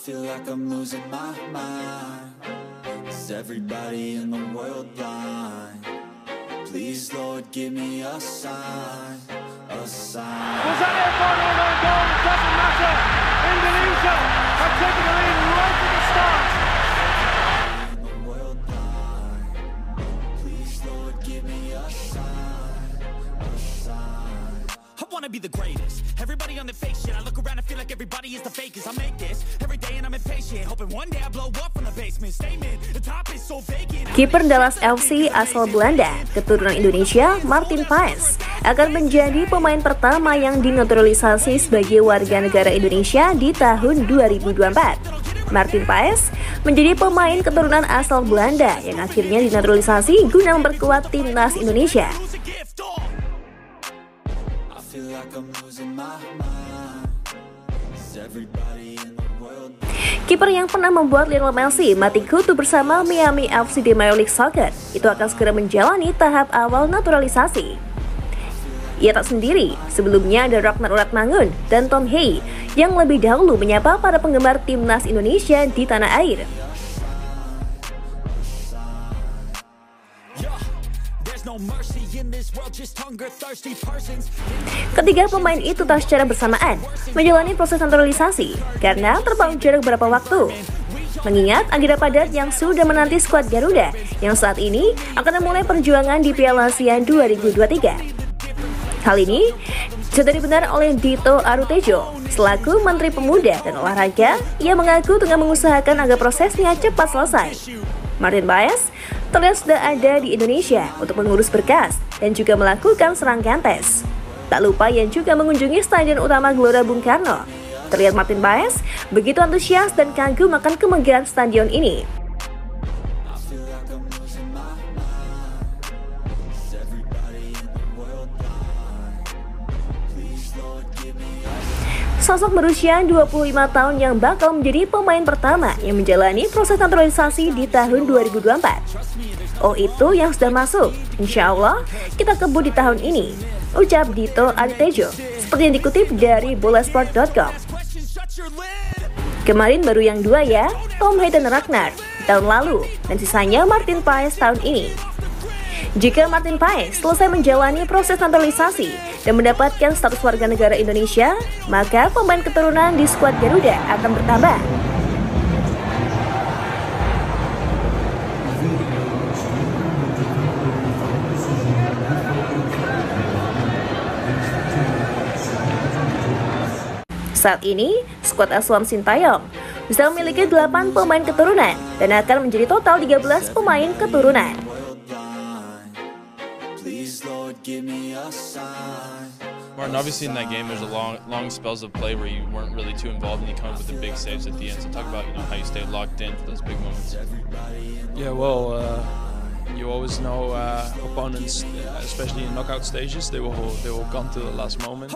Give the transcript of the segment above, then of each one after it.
feel like I'm losing my mind. Is everybody in the world blind? Please, Lord, give me a sign, a sign. Was that their final line goal? It doesn't matter. Indonesia have taken the lead right from the start. In the world blind. Please, Lord, give me a sign, a sign. I wanna be the greatest. Everybody on the fake shit. I look around and feel like everybody is the fakest. I make this every day and I'm impatient, hoping one day I blow up from the basement. Statement, the top is so vacant. Kiper Dallas FC asal Belanda, keturunan Indonesia, Martin Paes, akan menjadi pemain pertama yang dinaturalisasi sebagai warga negara Indonesia di tahun 2024. Martin Paes menjadi pemain keturunan asal Belanda yang akhirnya dinaturalisasi guna memperkuat timnas Indonesia. Kiper yang pernah membuat Lionel Messi mati kutu bersama Miami FC di Major League Soccer itu akan segera menjalani tahap awal naturalisasi. Ia tak sendiri, sebelumnya ada Ragnar Uratmangun dan Tom Hey yang lebih dahulu menyapa para penggemar timnas Indonesia di tanah air. Ketiga pemain itu tak secara bersamaan menjalani proses naturalisasi karena terpaut jarak beberapa waktu. Mengingat agenda padat yang sudah menanti skuad Garuda yang saat ini akan memulai perjuangan di Piala Asia 2023. Hal ini sudah dibenarkan oleh Dito Arutejo selaku Menteri Pemuda dan Olahraga. Ia mengaku tengah mengusahakan agar prosesnya cepat selesai. Martin Paes terlihat sudah ada di Indonesia untuk mengurus berkas dan juga melakukan serangkaian tes. Tak lupa yang juga mengunjungi Stadion Utama Gelora Bung Karno. Terlihat Martin Paes begitu antusias dan kagum akan kemegahan stadion ini. Sosok berusia 25 tahun yang bakal menjadi pemain pertama yang menjalani proses naturalisasi di tahun 2024. Oh, itu yang sudah masuk. Insya Allah kita kebut di tahun ini, ucap Dito Arutejo, seperti yang dikutip dari bolasport.com. Kemarin baru yang dua ya, Tom Hey dan Ragnar tahun lalu, dan sisanya Martin Paes tahun ini. Jika Martin Paes selesai menjalani proses naturalisasi dan mendapatkan status warga negara Indonesia, maka pemain keturunan di skuad Garuda akan bertambah. Saat ini, skuad asuhan Sintayong bisa memiliki 8 pemain keturunan dan akan menjadi total 13 pemain keturunan. Martin, obviously in that game there's a long spells of play where you weren't really too involved and you come up with the big saves at the end. So talk about how you stay locked in for those big moments. Yeah, well, you always know opponents, especially in knockout stages, they will come to the last moment.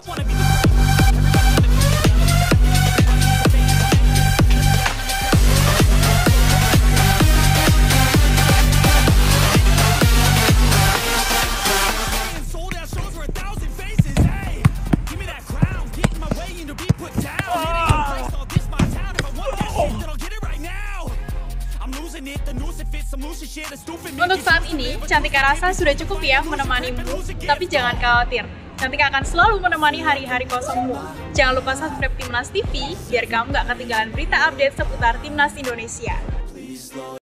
Untuk saat ini, Cantika rasa sudah cukup ya menemanimu, tapi jangan khawatir. Cantika akan selalu menemani hari-hari kosongmu. Jangan lupa subscribe Timnas TV, biar kamu gak ketinggalan berita update seputar Timnas Indonesia.